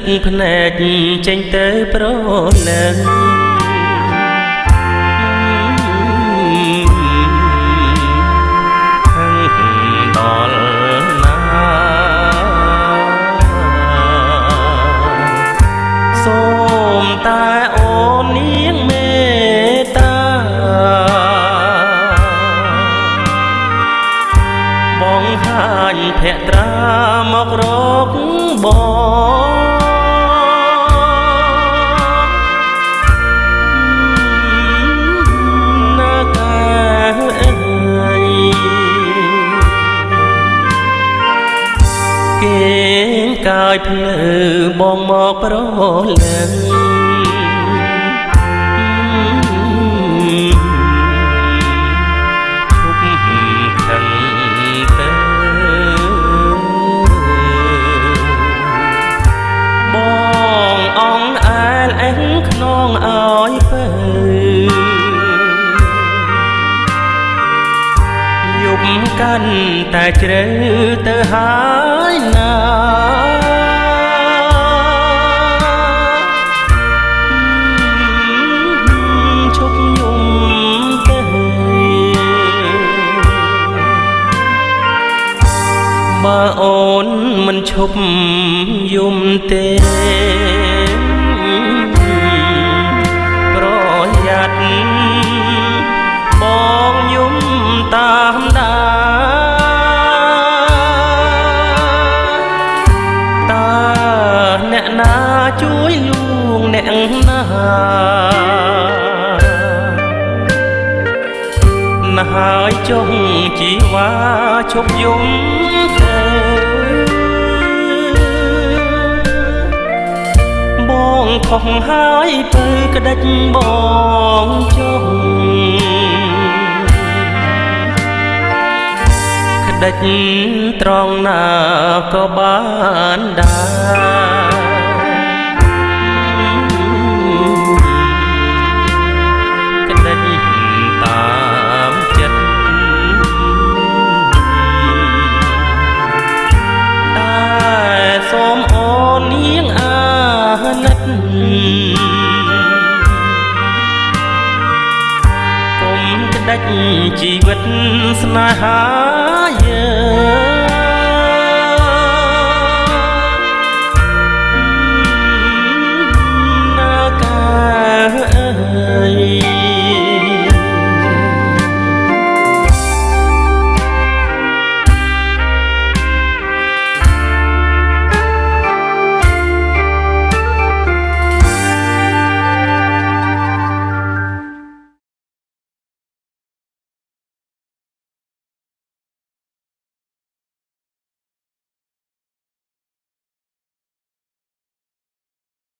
ភ្នែកចេញទៅប្រលឹងសូមតែអូននាងមេត្តាបង្ហាញភក្ត្រាមករកបងណាកាអើយគេកាយភ្លឺបងមកប្រលឹងក្នុងឲ្យពើយប់កាន់តែជ្រៅទៅហើយណាជប់យំទៅបើអូនមិនឈប់យំទេបងយំតាមដាតើអ្នកណាជួយលួងអ្នកណាណាហើយចុងជីវ៉ាឈប់យំទៅបងខុសហើយពើក្តិចបងចុងក្តិចត្រង់ណាក៏បានដែរក្តិចតាមចិត្តតែសូមអូននាងអាណិតកុំក្តិចជីវិតស្នេហាយើង